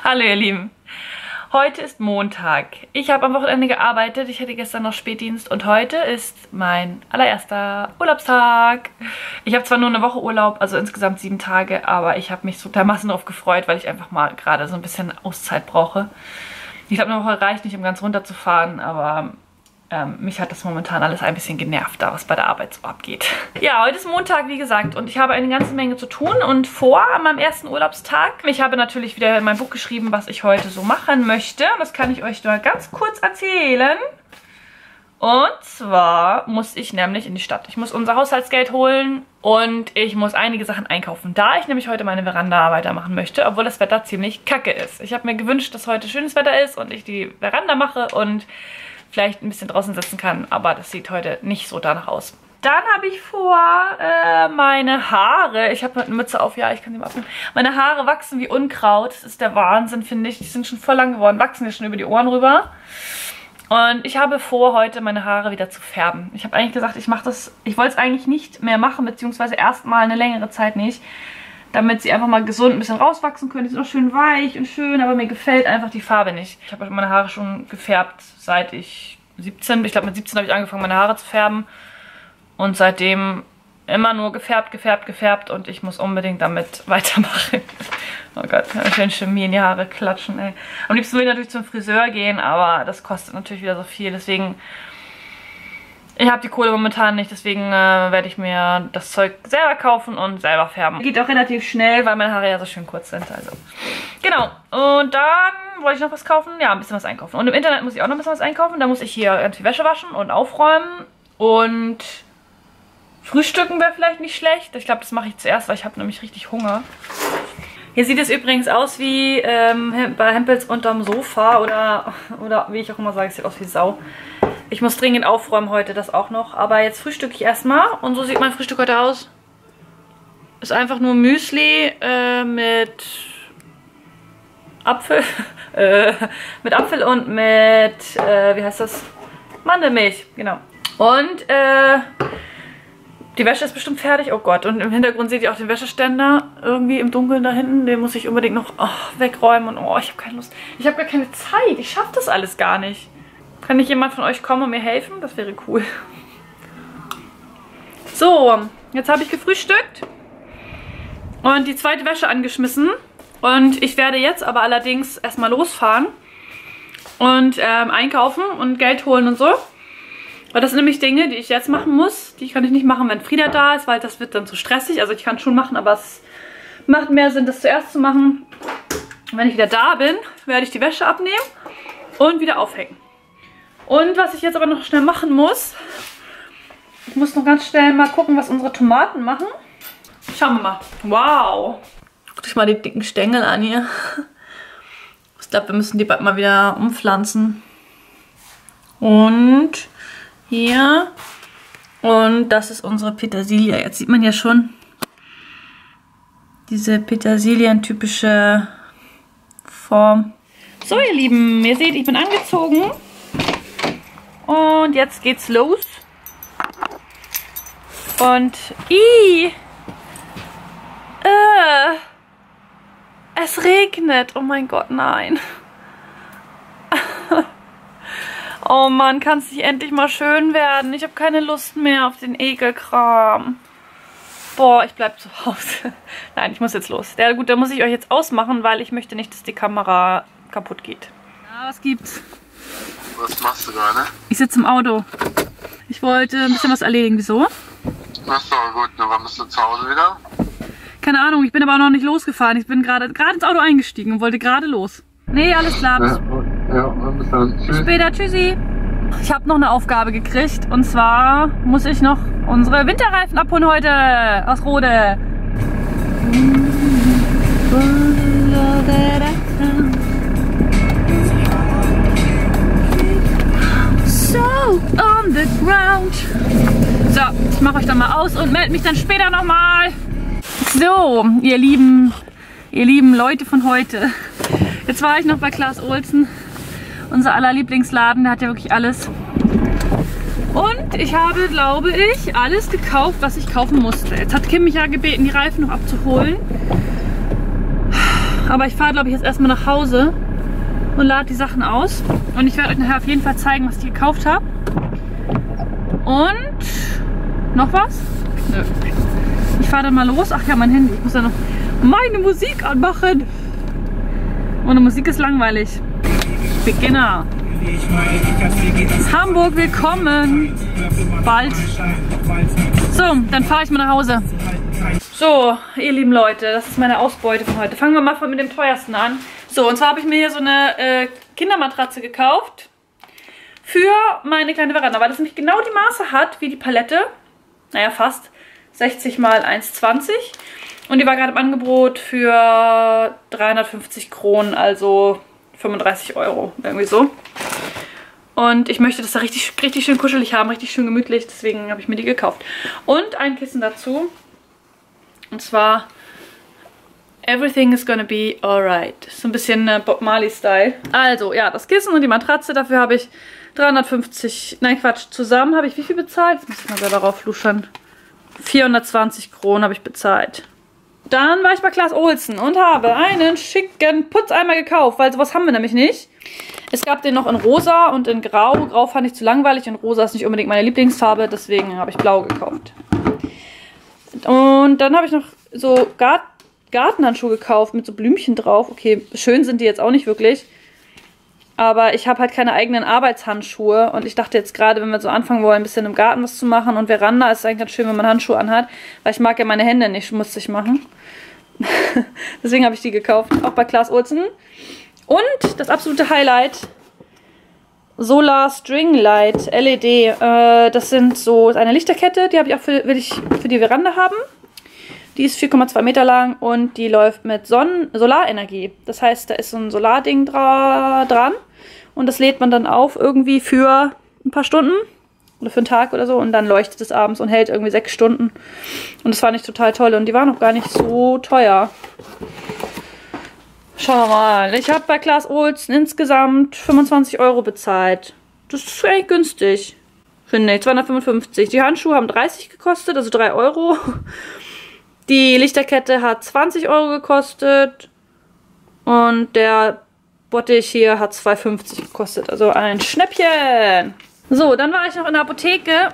Hallo ihr Lieben. Heute ist Montag. Ich habe am Wochenende gearbeitet. Ich hatte gestern noch Spätdienst und heute ist mein allererster Urlaubstag. Ich habe zwar nur eine Woche Urlaub, also insgesamt 7 Tage, aber ich habe mich so dermaßen darauf gefreut, weil ich einfach mal gerade so ein bisschen Auszeit brauche. Ich glaube, eine Woche reicht nicht, um ganz runterzufahren, aber mich hat das momentan alles ein bisschen genervt, da was bei der Arbeit so abgeht. Ja, heute ist Montag, wie gesagt, und ich habe eine ganze Menge zu tun und vor an meinem ersten Urlaubstag. Ich habe natürlich wieder in mein Buch geschrieben, was ich heute so machen möchte. Das kann ich euch nur ganz kurz erzählen. Und zwar muss ich nämlich in die Stadt. Ich muss unser Haushaltsgeld holen und ich muss einige Sachen einkaufen, da ich nämlich heute meine Veranda weitermachen möchte, obwohl das Wetter ziemlich kacke ist. Ich habe mir gewünscht, dass heute schönes Wetter ist und ich die Veranda mache und vielleicht ein bisschen draußen sitzen kann, aber das sieht heute nicht so danach aus. Dann habe ich vor, meine Haare, ich habe heute eine Mütze auf, ja, ich kann sie mal abnehmen. Meine Haare wachsen wie Unkraut, das ist der Wahnsinn, finde ich. Die sind schon voll lang geworden, wachsen mir schon über die Ohren rüber. Und ich habe vor, heute meine Haare wieder zu färben. Ich habe eigentlich gesagt, ich wollte es eigentlich nicht mehr machen, beziehungsweise erstmal eine längere Zeit nicht, damit sie einfach mal gesund ein bisschen rauswachsen können. Die sind auch schön weich und schön, aber mir gefällt einfach die Farbe nicht. Ich habe meine Haare schon gefärbt, seit ich 17 bin. Ich glaube, mit 17 habe ich angefangen, meine Haare zu färben. Und seitdem immer nur gefärbt und ich muss unbedingt damit weitermachen. Oh Gott, kann ich schön Chemie in die Haare klatschen, ey. Am liebsten will ich natürlich zum Friseur gehen, aber das kostet natürlich wieder so viel. Deswegen, ich habe die Kohle momentan nicht, deswegen werde ich mir das Zeug selber kaufen und selber färben. Geht auch relativ schnell, weil meine Haare ja so schön kurz sind. Also genau. Und dann wollte ich noch was kaufen. Ja, ein bisschen was einkaufen. Und im Internet muss ich auch noch ein bisschen was einkaufen. Da muss ich hier ganz viel Wäsche waschen und aufräumen. Und frühstücken wäre vielleicht nicht schlecht. Ich glaube, das mache ich zuerst, weil ich habe nämlich richtig Hunger. Hier sieht es übrigens aus wie bei Hempels unterm Sofa oder wie ich auch immer sage, es sieht aus wie Sau. Ich muss dringend aufräumen heute, das auch noch. Aber jetzt frühstücke ich erstmal. Und so sieht mein Frühstück heute aus. Ist einfach nur Müsli mit Apfel. Mit Apfel und mit, wie heißt das? Mandelmilch, genau. Und die Wäsche ist bestimmt fertig. Oh Gott. Und im Hintergrund seht ihr auch den Wäscheständer irgendwie im Dunkeln da hinten. Den muss ich unbedingt noch wegräumen. Und ich habe keine Lust. Ich habe gar keine Zeit. Ich schaffe das alles gar nicht. Kann nicht jemand von euch kommen und mir helfen? Das wäre cool. So, jetzt habe ich gefrühstückt und die zweite Wäsche angeschmissen. Und ich werde jetzt aber allerdings erstmal losfahren und einkaufen und Geld holen und so. Weil das sind nämlich Dinge, die ich jetzt machen muss. Die kann ich nicht machen, wenn Frieda da ist, weil das wird dann zu stressig. Also ich kann es schon machen, aber es macht mehr Sinn, das zuerst zu machen. Und wenn ich wieder da bin, werde ich die Wäsche abnehmen und wieder aufhängen. Und was ich jetzt aber noch schnell machen muss, ich muss noch ganz schnell mal gucken, was unsere Tomaten machen. Schauen wir mal. Wow. Guckt euch mal die dicken Stängel an hier. Ich glaube, wir müssen die bald mal wieder umpflanzen. Und hier. Und das ist unsere Petersilie. Jetzt sieht man ja schon diese Petersilien-typische Form. So, ihr Lieben, ihr seht, ich bin angezogen. Und jetzt geht's los. Und es regnet. Oh mein Gott, nein. Oh Mann, kann es nicht endlich mal schön werden? Ich habe keine Lust mehr auf den Ekelkram. Boah, ich bleib zu Hause. Nein, ich muss jetzt los. Ja gut, da muss ich euch jetzt ausmachen, weil ich möchte nicht, dass die Kamera kaputt geht. Ja, was gibt's? Was machst du gerade? Ich sitze im Auto. Ich wollte ein bisschen was erledigen. Wieso? Ach so, gut. Na, wann bist du zu Hause wieder? Keine Ahnung, ich bin aber auch noch nicht losgefahren. Ich bin gerade ins Auto eingestiegen und wollte gerade los. Nee, alles klar. Ja, bis dann. Tschüss. Bis später, tschüssi. Ich habe noch eine Aufgabe gekriegt. Und zwar muss ich noch unsere Winterreifen abholen heute aus Rode. So, on the ground. So, ich mache euch dann mal aus und melde mich dann später nochmal. So, ihr lieben Leute von heute. Jetzt war ich noch bei Claes Olsen, unser aller Lieblingsladen, der hat ja wirklich alles. Und ich habe, glaube ich, alles gekauft, was ich kaufen musste. Jetzt hat Kim mich ja gebeten, die Reifen noch abzuholen. Aber ich fahre, glaube ich, jetzt erstmal nach Hause und lade die Sachen aus. Und ich werde euch nachher auf jeden Fall zeigen, was ich gekauft habe. Und noch was? Nö. Ich fahre dann mal los. Ach ja, mein Handy. Ich muss ja noch meine Musik anmachen. Ohne Musik ist langweilig. Beginner. Hamburg, willkommen. Bald. So, dann fahre ich mal nach Hause. So, ihr lieben Leute, das ist meine Ausbeute von heute. Fangen wir mal mit dem teuersten an. So, und zwar habe ich mir hier so eine Kindermatratze gekauft für meine kleine Veranda, weil das nämlich genau die Maße hat wie die Palette. Naja, fast 60 x 1,20. Und die war gerade im Angebot für 350 Kronen, also 35 €, irgendwie so. Und ich möchte das da richtig schön kuschelig haben, richtig schön gemütlich, deswegen habe ich mir die gekauft. Und ein Kissen dazu. Und zwar Everything is gonna be alright. So ein bisschen Bob Marley-Style. Also, ja, das Kissen und die Matratze, dafür habe ich 350, nein Quatsch, zusammen habe ich wie viel bezahlt? Jetzt muss ich mal selber raufluschern. 420 Kronen habe ich bezahlt. Dann war ich bei Claes Olsen und habe einen schicken Putzeimer gekauft, weil sowas haben wir nämlich nicht. Es gab den noch in rosa und in grau. Grau fand ich zu langweilig und rosa ist nicht unbedingt meine Lieblingsfarbe, deswegen habe ich blau gekauft. Und dann habe ich noch so Gartenhandschuhe gekauft mit so Blümchen drauf. Okay, schön sind die jetzt auch nicht wirklich. Aber ich habe halt keine eigenen Arbeitshandschuhe. Und ich dachte jetzt gerade, wenn wir so anfangen wollen, ein bisschen im Garten was zu machen und Veranda, ist es eigentlich ganz schön, wenn man Handschuhe anhat. Weil ich mag ja meine Hände nicht schmutzig machen. Deswegen habe ich die gekauft. Auch bei Claes Olsen. Und das absolute Highlight. Solar String Light LED. Das sind so eine Lichterkette. Die habe ich auch will ich für die Veranda haben. Die ist 4,2 Meter lang und die läuft mit Solarenergie. Das heißt, da ist so ein Solarding dran und das lädt man dann auf irgendwie für ein paar Stunden oder für einen Tag oder so und dann leuchtet es abends und hält irgendwie 6 Stunden. Und das fand ich total toll und die waren auch gar nicht so teuer. Schauen wir mal. Ich habe bei Claes Olsen insgesamt 25 € bezahlt. Das ist eigentlich günstig, finde ich. 255. Die Handschuhe haben 30 gekostet, also 3 €. Die Lichterkette hat 20 € gekostet und der Bottich hier hat 2,50 € gekostet, also ein Schnäppchen. So, dann war ich noch in der Apotheke,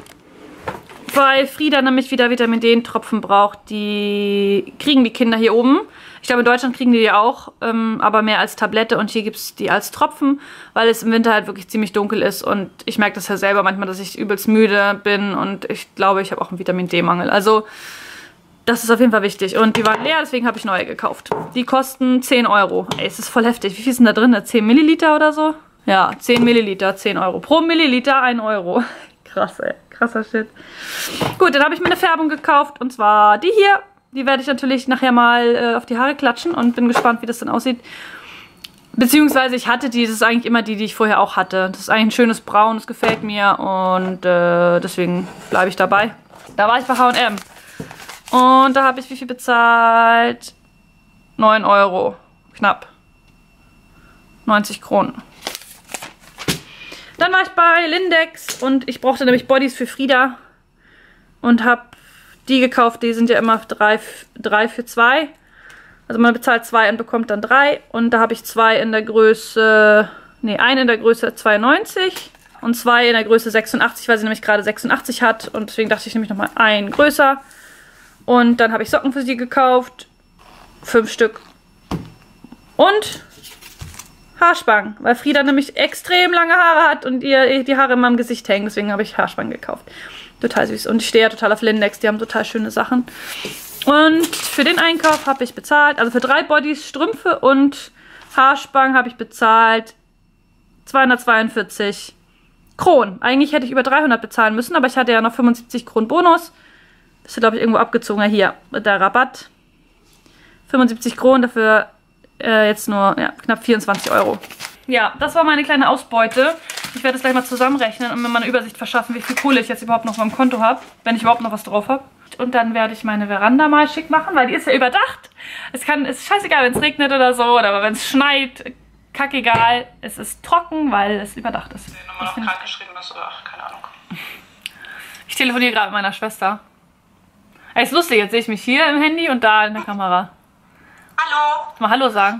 weil Frieda nämlich wieder Vitamin D-Tropfen braucht. Die kriegen die Kinder hier oben. Ich glaube, in Deutschland kriegen die auch, aber mehr als Tablette und hier gibt es die als Tropfen, weil es im Winter halt wirklich ziemlich dunkel ist und ich merke das ja selber manchmal, dass ich übelst müde bin und ich glaube, ich habe auch einen Vitamin D-Mangel. Also das ist auf jeden Fall wichtig. Und die waren leer, deswegen habe ich neue gekauft. Die kosten 10 €. Ey, es ist voll heftig. Wie viel sind da drin? 10 Milliliter oder so? Ja, 10 Milliliter, 10 €. Pro Milliliter 1 €. Krass, ey. Krasser Shit. Gut, dann habe ich mir eine Färbung gekauft. Und zwar die hier. Die werde ich natürlich nachher mal auf die Haare klatschen. Und bin gespannt, wie das dann aussieht. Beziehungsweise ich hatte die. Das ist eigentlich immer die ich vorher auch hatte. Das ist eigentlich ein schönes Braun. Das gefällt mir. Und deswegen bleibe ich dabei. Da war ich bei H&M. Und da habe ich wie viel bezahlt? 9 €. Knapp. 90 Kronen. Dann war ich bei Lindex und ich brauchte nämlich Bodies für Frieda. Und habe die gekauft. Die sind ja immer 3 für 2. Also man bezahlt 2 und bekommt dann 3. Und da habe ich 2 in der Größe, eine in der Größe 92 und 2 in der Größe 86, weil sie nämlich gerade 86 hat. Und deswegen dachte ich nämlich nochmal ein größer. Und dann habe ich Socken für sie gekauft. 5 Stück. Und Haarspangen, weil Frieda nämlich extrem lange Haare hat und ihr die Haare immer im Gesicht hängen. Deswegen habe ich Haarspangen gekauft. Total süß. Und ich stehe ja total auf Lindex. Die haben total schöne Sachen. Und für den Einkauf habe ich bezahlt, also für 3 Bodies, Strümpfe und Haarspangen habe ich bezahlt 242 Kronen. Eigentlich hätte ich über 300 bezahlen müssen, aber ich hatte ja noch 75 Kronen Bonus. Das ist, glaube ich, irgendwo abgezogen. Ja, hier, der Rabatt. 75 Kronen, dafür jetzt nur knapp 24 €. Ja, das war meine kleine Ausbeute. Ich werde das gleich mal zusammenrechnen und mir mal eine Übersicht verschaffen, wie viel Kohle ich jetzt überhaupt noch auf meinem Konto habe, wenn ich überhaupt noch was drauf habe. Und dann werde ich meine Veranda mal schick machen, weil die ist ja überdacht. Es ist scheißegal, wenn es regnet oder so, oder wenn es schneit, kackegal. Es ist trocken, weil es überdacht ist. Wenn du nochmal noch krank geschrieben bist oder ach, keine Ahnung. Ich telefoniere gerade mit meiner Schwester. Ist lustig, jetzt sehe ich mich hier im Handy und da in der Kamera. Hallo. Mal Hallo sagen.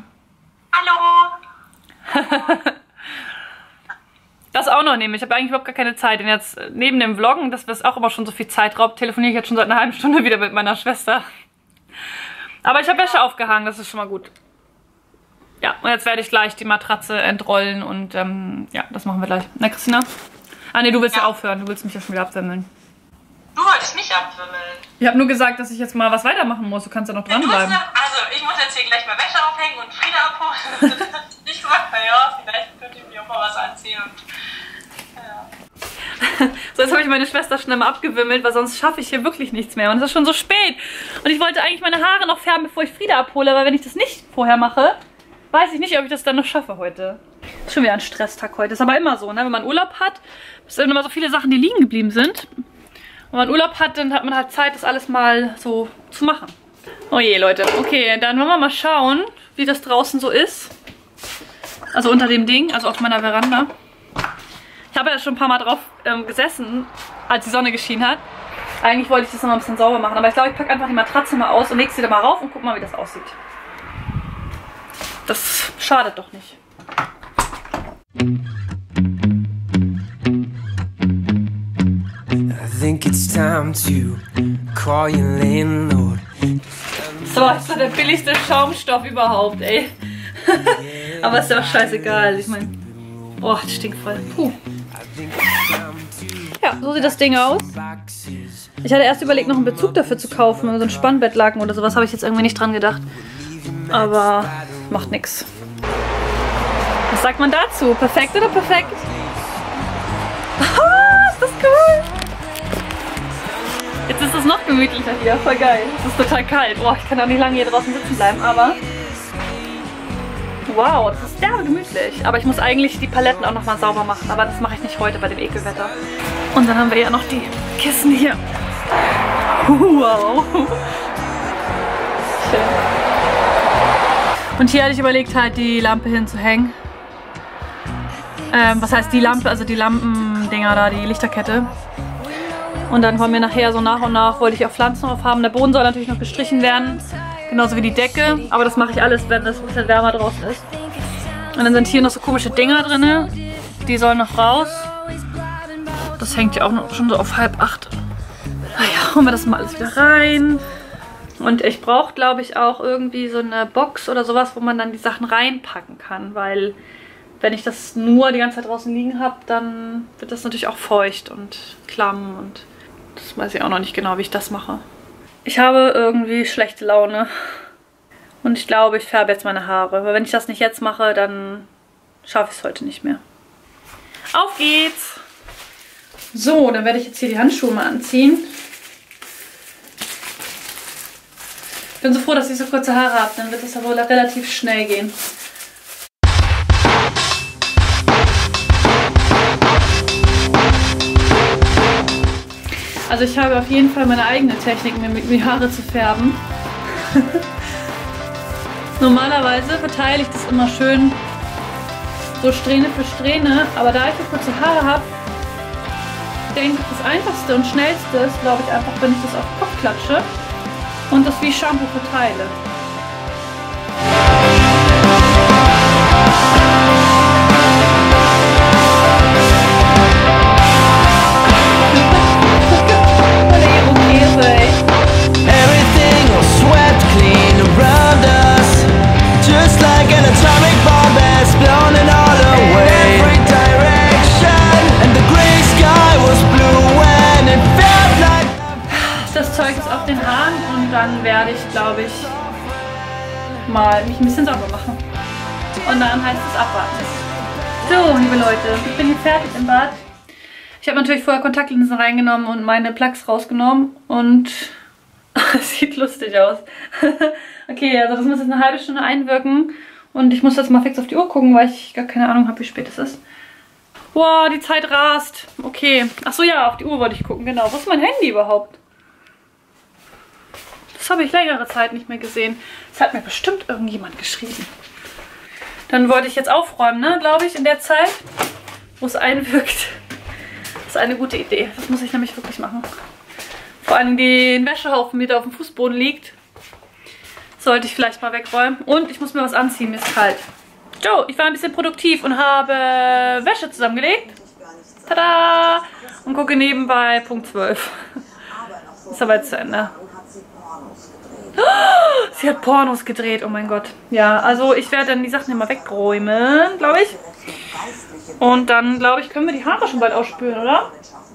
Hallo. Das auch noch nehmen. Ich habe eigentlich überhaupt gar keine Zeit. Und jetzt neben dem Vloggen, das ist auch immer schon so viel Zeit raubt, telefoniere ich jetzt schon seit einer halben Stunde wieder mit meiner Schwester. Aber ich habe Wäsche aufgehangen, das ist schon mal gut. Ja, und jetzt werde ich gleich die Matratze entrollen und ja, das machen wir gleich. Na, Christina? Ah, nee, du willst ja aufhören. Du willst mich ja schon wieder abwimmeln. Du wolltest mich abwimmeln. Ich habe nur gesagt, dass ich jetzt mal was weitermachen muss. Du kannst ja noch dranbleiben. Also, ich muss jetzt hier gleich mal Wäsche aufhängen und Frieda abholen. Das hast du nicht gesagt, naja, vielleicht könnte ich mir auch mal was anziehen. Ja. So, jetzt habe ich meine Schwester schnell mal abgewimmelt, weil sonst schaffe ich hier wirklich nichts mehr. Und es ist schon so spät. Und ich wollte eigentlich meine Haare noch färben, bevor ich Frieda abhole. Aber wenn ich das nicht vorher mache, weiß ich nicht, ob ich das dann noch schaffe heute. Ist schon wieder ein Stresstag heute. Ist aber immer so, ne? Wenn man Urlaub hat, sind immer so viele Sachen, die liegen geblieben sind. Wenn man Urlaub hat, dann hat man halt Zeit, das alles mal so zu machen. Oh je, Leute. Okay, dann wollen wir mal schauen, wie das draußen so ist. Also unter dem Ding, also auf meiner Veranda. Ich habe ja schon ein paar Mal drauf gesessen, als die Sonne geschienen hat. Eigentlich wollte ich das noch mal ein bisschen sauber machen, aber ich glaube, ich packe einfach die Matratze mal aus und lege sie da mal rauf und guck mal, wie das aussieht. Das schadet doch nicht. I think it's time to call your landlord. So, ist doch der billigste Schaumstoff überhaupt, ey. Aber ist ja auch scheißegal. Ich meine, boah, das stinkt voll. Puh. Ja, so sieht das Ding aus. Ich hatte erst überlegt, noch einen Bezug dafür zu kaufen. So ein Spannbettlaken oder sowas habe ich jetzt irgendwie nicht dran gedacht. Aber macht nix. Was sagt man dazu? Perfekt oder perfekt? Ah, ist das cool! Jetzt ist es noch gemütlicher hier. Voll geil. Es ist total kalt. Boah, ich kann auch nicht lange hier draußen sitzen bleiben, aber... Wow, das ist derbe gemütlich. Aber ich muss eigentlich die Paletten auch nochmal sauber machen. Aber das mache ich nicht heute bei dem Ekelwetter. Und dann haben wir ja noch die Kissen hier. Wow. Schön. Und hier hatte ich überlegt, halt die Lampe hinzuhängen. Was heißt die Lampe? Also die Lampendinger da, die Lichterkette. Und dann wollen wir nachher so nach und nach, wollte ich auch Pflanzen drauf haben. Der Boden soll natürlich noch gestrichen werden. Genauso wie die Decke. Aber das mache ich alles, wenn es ein bisschen wärmer draußen ist. Und dann sind hier noch so komische Dinger drin. Die sollen noch raus. Das hängt ja auch noch schon so auf 7:30. Naja, holen wir das mal alles wieder rein. Und ich brauche, glaube ich, auch irgendwie so eine Box oder sowas, wo man dann die Sachen reinpacken kann. Weil wenn ich das nur die ganze Zeit draußen liegen habe, dann wird das natürlich auch feucht und klamm. Und das weiß ich auch noch nicht genau, wie ich das mache. Ich habe irgendwie schlechte Laune. Und ich glaube, ich färbe jetzt meine Haare. Weil wenn ich das nicht jetzt mache, dann schaffe ich es heute nicht mehr. Auf geht's! So, dann werde ich jetzt hier die Handschuhe mal anziehen. Ich bin so froh, dass ich so kurze Haare habe. Dann wird das ja wohl relativ schnell gehen. Also ich habe auf jeden Fall meine eigene Technik, mir die Haare zu färben. Normalerweise verteile ich das immer schön so Strähne für Strähne. Aber da ich so kurze Haare habe, denke ich, das einfachste und schnellste ist, glaube ich, einfach, wenn ich das auf den Kopf klatsche und das wie Shampoo verteile. Everything was swept clean around us, just like an atomic bomb that's blown it all away. In every direction, and the gray sky was blue and it felt like... Das Zeug ist auf den Haaren und dann werde ich, glaube ich, mal mich ein bisschen sauber machen. Und dann heißt es abwarten. So, liebe Leute, ich bin hier fertig im Bad. Ich habe natürlich vorher Kontaktlinsen reingenommen und meine Plugs rausgenommen und es sieht lustig aus. Okay, also das muss jetzt eine halbe Stunde einwirken und ich muss jetzt mal fix auf die Uhr gucken, weil ich gar keine Ahnung habe, wie spät es ist. Wow, die Zeit rast. Okay, achso ja, auf die Uhr wollte ich gucken, genau. Wo ist mein Handy überhaupt? Das habe ich längere Zeit nicht mehr gesehen. Das hat mir bestimmt irgendjemand geschrieben. Dann wollte ich jetzt aufräumen, ne, glaube ich, in der Zeit, wo es einwirkt. Das ist eine gute Idee. Das muss ich nämlich wirklich machen. Vor allem den Wäschehaufen, der auf dem Fußboden liegt. Sollte ich vielleicht mal wegräumen. Und ich muss mir was anziehen, mir ist kalt. So, ich war ein bisschen produktiv und habe Wäsche zusammengelegt. Tada! Und gucke nebenbei Punkt 12. Ist aber jetzt zu Ende. Oh, sie hat Pornos gedreht, oh mein Gott. Ja, also ich werde dann die Sachen immer wegräumen, glaube ich. Und dann, glaube ich, können wir die Haare schon bald ausspülen, oder?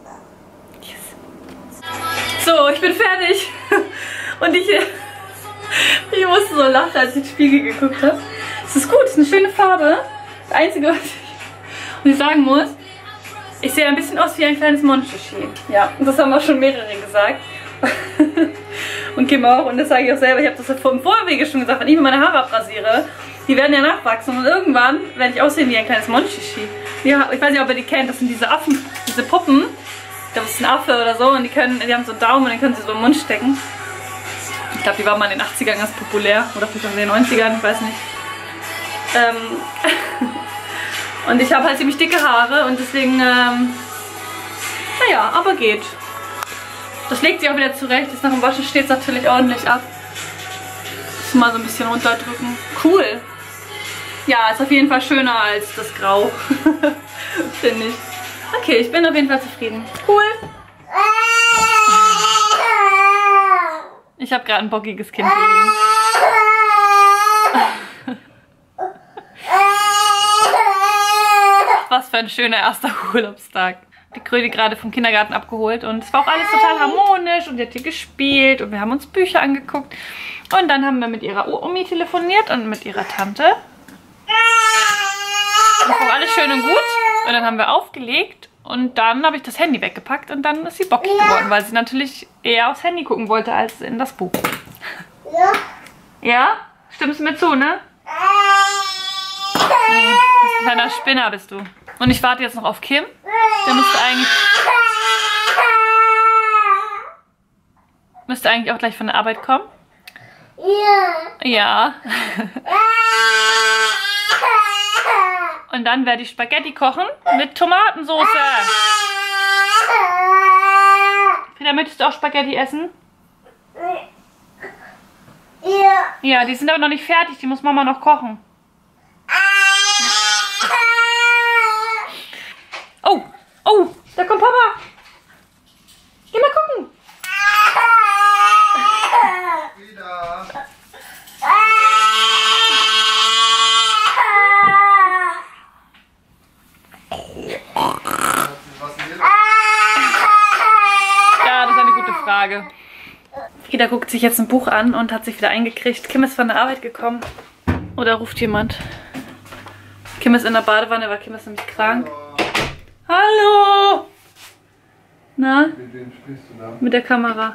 Yes. So, ich bin fertig. Und ich musste so lachen, als ich in den Spiegel geguckt habe. Es ist gut, es ist eine schöne Farbe. Das Einzige, was ich sagen muss, ich sehe ein bisschen aus wie ein kleines Monchichi. Ja, und das haben auch schon mehrere gesagt. Und Kim auch. Und das sage ich auch selber. Ich habe das ja im Vorwege schon gesagt, wenn ich mir meine Haare abrasiere, die werden ja nachwachsen. Und irgendwann werde ich aussehen wie ein kleines Monchichi. Ja, ich weiß nicht, ob ihr die kennt. Das sind diese Affen, diese Puppen. Ich glaube, das ist ein Affe oder so. Und die haben so einen Daumen und den können sie so im Mund stecken. Ich glaube, die waren mal in den 80ern ganz populär. Oder vielleicht auch in den 90ern, ich weiß nicht. Und ich habe halt ziemlich dicke Haare und deswegen, naja, aber geht. Das legt sich auch wieder zurecht. Jetzt nach dem Waschen steht es natürlich ordentlich ab. Muss mal so ein bisschen runterdrücken. Cool. Ja, ist auf jeden Fall schöner als das Grau. Finde ich. Okay, ich bin auf jeden Fall zufrieden. Cool. Ich habe gerade ein bockiges Kind hier liegen. Was für ein schöner erster Urlaubstag. Die Krödi gerade vom Kindergarten abgeholt und es war auch alles total harmonisch und sie hat hier gespielt und wir haben uns Bücher angeguckt. Und dann haben wir mit ihrer Omi telefoniert und mit ihrer Tante. Das war auch alles schön und gut. Und dann haben wir aufgelegt und dann habe ich das Handy weggepackt und dann ist sie bockig geworden, weil sie natürlich eher aufs Handy gucken wollte als in das Buch. Ja? Ja? Stimmst du mir zu, ne? Ein kleiner Spinner bist du. Und ich warte jetzt noch auf Kim. Der müsste eigentlich auch gleich von der Arbeit kommen. Ja. Ja. Und dann werde ich Spaghetti kochen mit Tomatensauce. Frieda, möchtest du auch Spaghetti essen? Ja. Ja, die sind aber noch nicht fertig. Die muss Mama noch kochen. Oh, oh, da kommt Papa. Geh mal gucken. Wieder. Ja, das ist eine gute Frage. Frieda guckt sich jetzt ein Buch an und hat sich wieder eingekriegt. Kim ist von der Arbeit gekommen. Oder ruft jemand? Kim ist in der Badewanne, weil Kim ist nämlich krank. Hallo! Na? Mit wem sprichst du da? Mit der Kamera.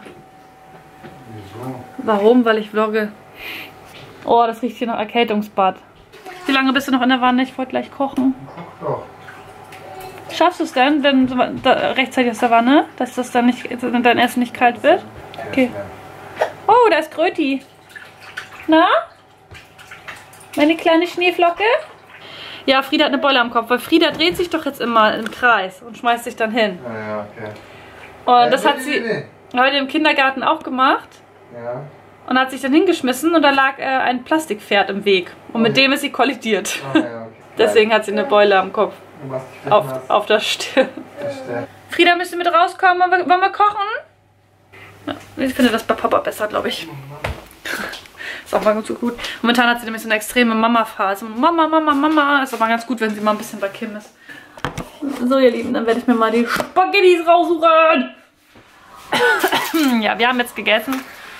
Wieso? Warum? Weil ich vlogge. Oh, das riecht hier nach Erkältungsbad. Wie lange bist du noch in der Wanne? Ich wollte gleich kochen. Guck doch. Schaffst du es denn, wenn rechtzeitig aus der Wanne, dass das dann nicht, dein Essen nicht kalt wird? Okay. Oh, da ist Gröti. Na? Meine kleine Schneeflocke? Ja, Frieda hat eine Beule am Kopf, weil Frieda dreht sich doch jetzt immer im Kreis und schmeißt sich dann hin. Ja, okay. Und das hat sie heute im Kindergarten auch gemacht. Ja. Und hat sich dann hingeschmissen und da lag ein Plastikpferd im Weg. Und mit dem ist sie kollidiert. Ah, ja, okay. Deswegen hat sie eine Beule am Kopf. Du machst dich nass. Auf der Stirn. Verstehe. Frieda, müsst ihr mit rauskommen? Wollen wir kochen? Ja, ich finde das bei Papa besser, glaube ich. Ist auch mal so gut. Momentan hat sie nämlich so eine extreme Mama-Phase. Mama. Ist aber ganz gut, wenn sie mal ein bisschen bei Kim ist. So, ihr Lieben, dann werde ich mir mal die Spaghettis raussuchen. Ja, wir haben jetzt gegessen.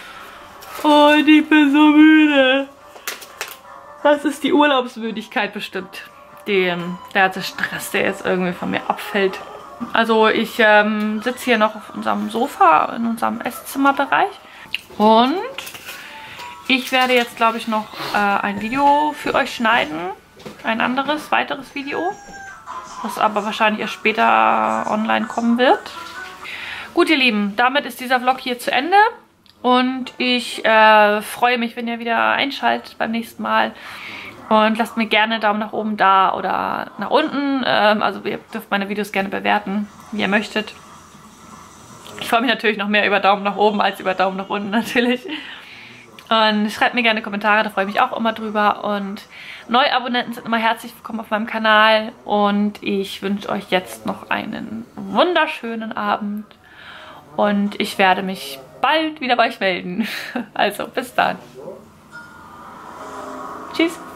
Und ich bin so müde. Das ist die Urlaubsmüdigkeit bestimmt. Der ganze Stress, der jetzt irgendwie von mir abfällt. Also ich sitze hier noch auf unserem Sofa in unserem Esszimmerbereich. Und ich werde jetzt, glaube ich, noch ein Video für euch schneiden. Ein weiteres Video. Das aber wahrscheinlich erst später online kommen wird. Gut, ihr Lieben, damit ist dieser Vlog hier zu Ende. Und ich freue mich, wenn ihr wieder einschaltet beim nächsten Mal. Und lasst mir gerne einen Daumen nach oben da oder nach unten. Also ihr dürft meine Videos gerne bewerten, wie ihr möchtet. Ich freue mich natürlich noch mehr über Daumen nach oben als über Daumen nach unten natürlich. Und schreibt mir gerne Kommentare, da freue ich mich auch immer drüber. Und Neuabonnenten sind immer herzlich willkommen auf meinem Kanal. Und ich wünsche euch jetzt noch einen wunderschönen Abend. Und ich werde mich bald wieder bei euch melden. Also, bis dann. Tschüss.